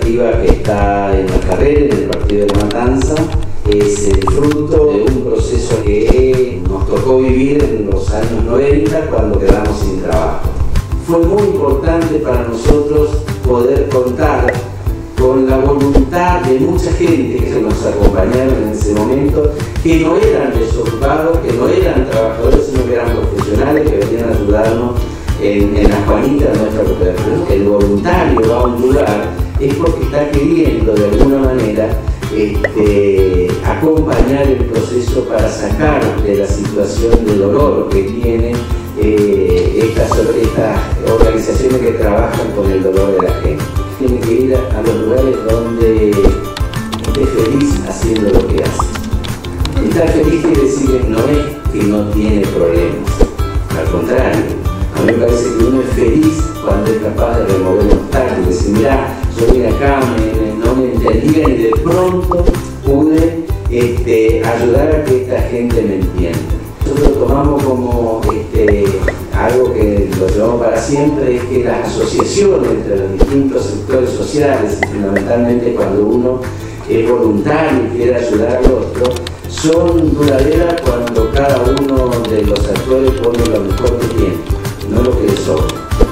iniciativa que está en la carrera, en el partido de La Matanza, es el fruto de un proceso que nos tocó vivir en los años 90 cuando quedamos sin trabajo. Fue muy importante para nosotros poder contar con la voluntad de mucha gente que nos acompañaron en ese momento, que no eran desocupados, que no eran trabajadores, sino que eran profesionales que venían a ayudarnos en la Juanita de nuestra cooperación. El voluntario va a un lugar es porque está queriendo de alguna manera acompañar el proceso para sacar de la situación de dolor que tienen estas organizaciones que trabajan con el dolor de la gente. Tiene que ir a los lugares donde esté feliz haciendo lo que hace. Estar feliz quiere decir que no es que no tiene problemas, al contrario. A mí me parece que uno es feliz cuando es capaz de remover obstáculos, decir, mirá, yo vine acá, no me entendía y de pronto pude ayudar a que esta gente me entienda. Nosotros lo tomamos como algo que lo llevamos para siempre, es que las asociaciones entre los distintos sectores sociales, fundamentalmente cuando uno es voluntario y quiere ayudar al otro, son duraderas cuando cada uno de los actores pone lo mejor que tiene, no lo que le sobra.